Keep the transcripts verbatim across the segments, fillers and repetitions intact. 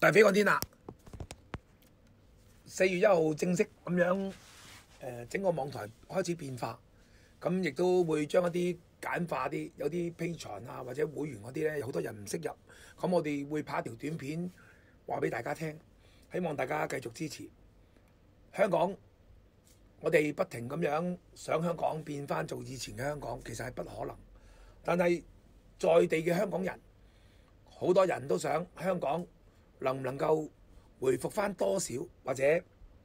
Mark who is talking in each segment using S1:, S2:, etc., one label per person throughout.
S1: 大飛看天啦！四月一號正式咁樣誒、呃、整個網台開始變化，咁亦都會將一啲簡化啲，有啲 Patreon 啊或者會員嗰啲咧，有好多人唔識入，咁我哋會拍一條短片話俾大家聽，希望大家繼續支持香港。我哋不停咁樣想香港變翻做以前嘅香港，其實係不可能。但係在地嘅香港人，好多人都想香港能唔能夠回復翻多少，或者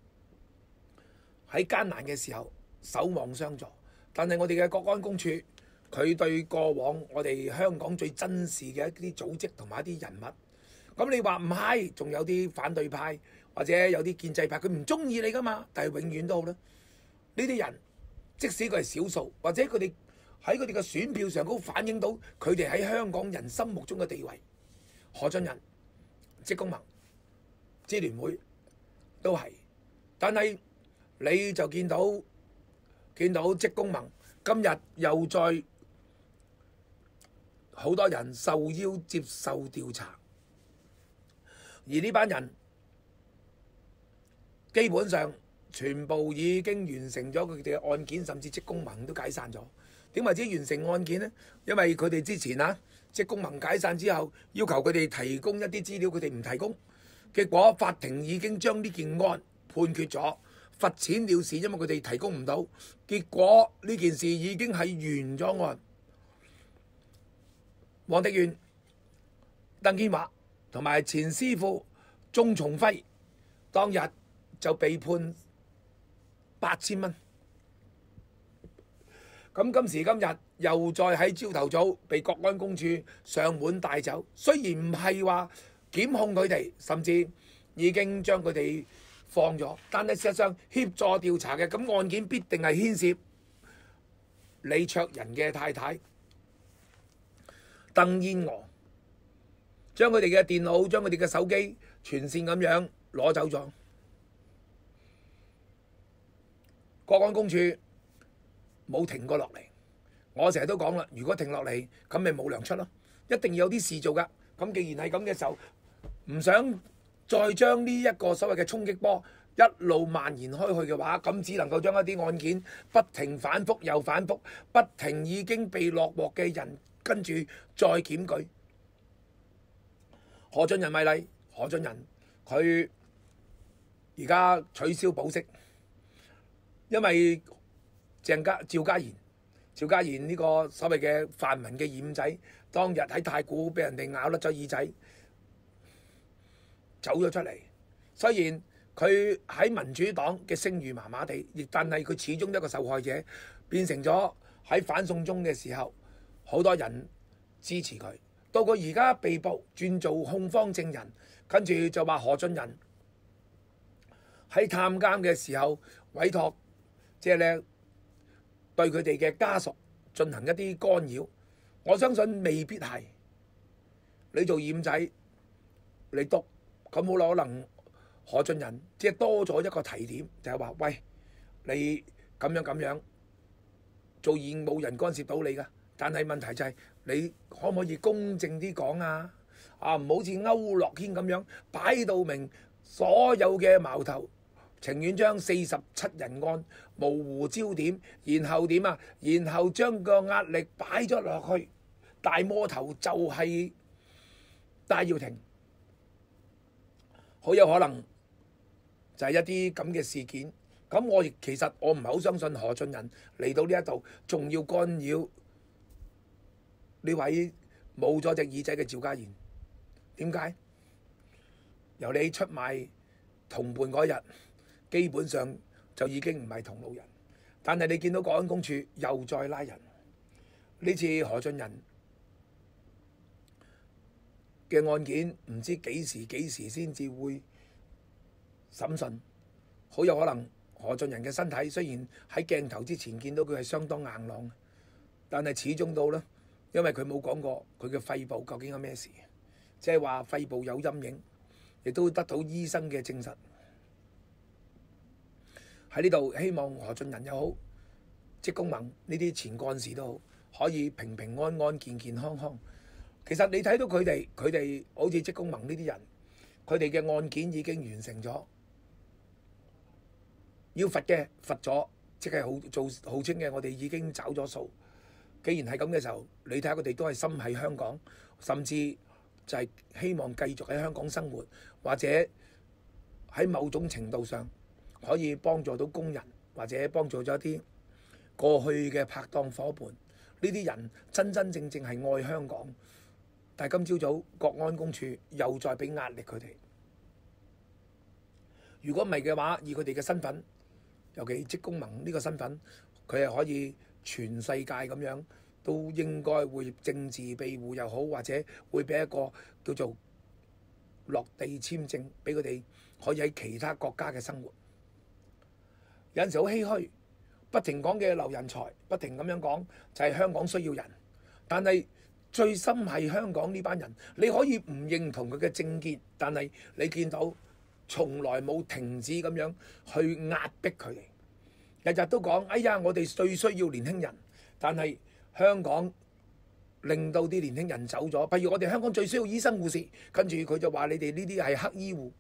S1: 喺艱難嘅時候守望相助。但係我哋嘅國安公署，佢對過往我哋香港最珍視嘅一啲組織同埋一啲人物，咁你話唔係，仲有啲反對派或者有啲建制派，佢唔中意你噶嘛？但係永遠都好啦，呢啲人即使佢係少數，或者佢哋喺佢哋嘅選票上都反映到佢哋喺香港人心目中嘅地位。何俊仁、職工盟、支聯會都係，但係你就見到見到職工盟今日又再好多人受邀接受調查，而呢班人基本上全部已經完成咗佢哋嘅案件，甚至職工盟都解散咗。點為之完成案件呢？因為佢哋之前啊，職工盟解散之後，要求佢哋提供一啲資料，佢哋唔提供，結果法庭已經將呢件案判決咗，罰錢了事，因為佢哋提供唔到。結果呢件事已經係完咗案。黃迪元、鄧建華同埋前師傅鍾松輝當日就被判八千蚊。咁今時今日又再喺朝頭早被國安公署上門帶走，雖然唔係話檢控佢哋，甚至已經將佢哋放咗，但係事實上協助調查嘅，咁案件必定係牽涉李卓人嘅太太鄧燕娥，將佢哋嘅電腦、將佢哋嘅手機全線咁樣攞走咗。國安公署冇停過落嚟，我成日都講啦，如果停落嚟，咁咪冇糧出咯，一定要有啲事做噶。咁既然係咁嘅時候，唔想再將呢一個所謂嘅衝擊波一路蔓延開去嘅話，咁只能夠將一啲案件不停反覆又反覆，不停已經被落鑊嘅人跟住再檢舉。何俊仁為例，何俊仁佢而家取消保釋，因為鄭家趙家賢，趙家賢呢個所謂嘅泛民嘅二五仔，當日喺太古俾人哋咬甩咗耳仔，走咗出嚟。雖然佢喺民主黨嘅聲譽麻麻地，亦但係佢始終一個受害者，變成咗喺反送中嘅時候，好多人支持佢。到佢而家被捕，轉做控方證人，跟住就話何俊仁喺探監嘅時候委託，即係咧，對佢哋嘅家屬進行一啲干擾。我相信未必係。你做二五仔，你督咁好啦，可能何俊仁即係多咗一個提點，就係話：喂，你咁樣咁樣做二五冇人干涉到你㗎。但係問題就係你可唔可以公正啲講啊？啊，唔好似區諾軒咁樣擺到明所有嘅矛頭。情願將四十七人案模糊焦點，然後點啊？然後將個壓力擺咗落去，大魔頭就係戴耀廷，好有可能就係一啲咁嘅事件。咁我亦其實我唔係好相信何俊仁嚟到呢一度，仲要干擾呢位冇咗隻耳仔嘅趙家賢。點解？由你出賣同伴嗰日，基本上就已經唔係同路人，但係你見到國安公署又再拉人，呢次何俊仁嘅案件唔知幾時幾時先至會審訊，好有可能何俊仁嘅身體雖然喺鏡頭之前見到佢係相當硬朗，但係始終到啦，因為佢冇講過佢嘅肺部究竟有咩事，即係話肺部有陰影，亦都得到醫生嘅證實。喺呢度希望何俊仁又好，職工盟呢啲前幹事都好，可以平平安安、健健康康。其實你睇到佢哋，佢哋好似職工盟呢啲人， 佢哋嘅案件已經完成咗，要罰嘅罰咗，即係好做號稱嘅，我哋已經找咗數。既然係咁嘅時候，你睇下佢哋都係心喺香港，甚至就係希望繼續喺香港生活，或者喺某種程度上可以幫助到工人，或者幫助咗一啲過去嘅拍檔伙伴。呢啲人真真正正係愛香港，但係今朝早國安公署又再俾壓力佢哋。如果唔係嘅話，以佢哋嘅身份，尤其職工盟呢個身份，佢係可以全世界咁樣都應該會政治庇護又好，或者會俾一個叫做落地簽證俾佢哋可以喺其他國家嘅生活。有陣時好唏噓，不停講嘅留人才，不停咁樣講就係香港需要人，但係最深係香港呢班人，你可以唔認同佢嘅政見，但係你見到從來冇停止咁樣去壓迫佢哋，日日都講哎呀，我哋最需要年輕人，但係香港令到啲年輕人走咗。譬如我哋香港最需要醫生護士，跟住佢就話你哋呢啲係黑醫護，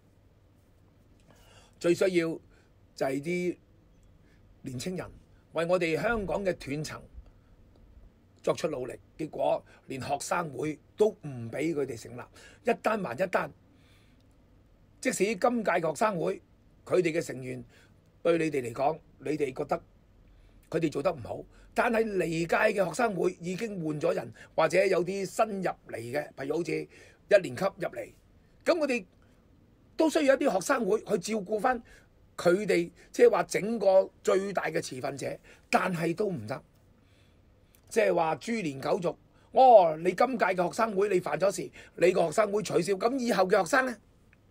S1: 最需要就係啲年青人為我哋香港嘅斷層作出努力，結果連學生會都唔俾佢哋成立，一單還一單。即使今屆嘅學生會，佢哋嘅成員對你哋嚟講，你哋覺得佢哋做得唔好，但係離屆嘅學生會已經換咗人，或者有啲新入嚟嘅，譬如好似一年級入嚟，咁我哋都需要一啲學生會去照顧翻佢哋，即係話整個最大嘅持份者，但係都唔得，即係話株連九族。哦，你今屆嘅學生會你犯咗事，你個學生會取消，咁以後嘅學生呢？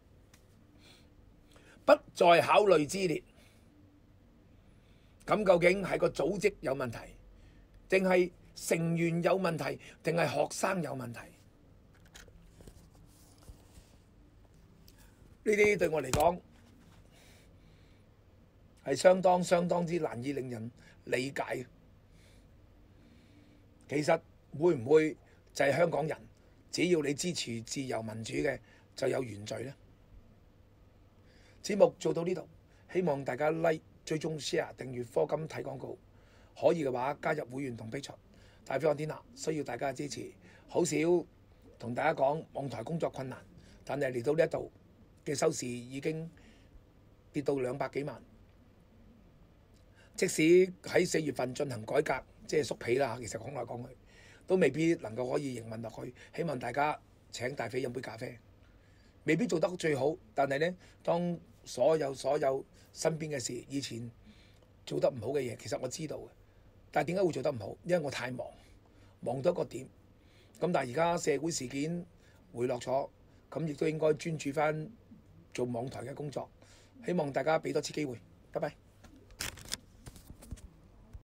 S1: 不再考慮之列，咁究竟係個組織有問題，定係成員有問題，定係學生有問題？呢啲對我嚟講係相當相當之難以令人理解。其實會唔會就係香港人，只要你支持自由民主嘅，就有原罪呢？節目做到呢度，希望大家 like、追蹤、share、訂閱課金睇廣告，可以嘅話加入會員同 Patreon。大飛看天下需要大家嘅支持，好少同大家講網台工作困難，但係嚟到呢一度嘅收視已經跌到兩百幾萬。即使喺四月份進行改革，即係縮皮啦，其實講來講去都未必能夠可以營運落去。希望大家請大飛飲杯咖啡，未必做得最好，但係呢，當所有所有身邊嘅事，以前做得唔好嘅嘢，其實我知道嘅。但係點解會做得唔好？因為我太忙，忙到一個點。咁但係而家社會事件回落咗，咁亦都應該專注翻做網台嘅工作。希望大家俾多次機會。拜拜。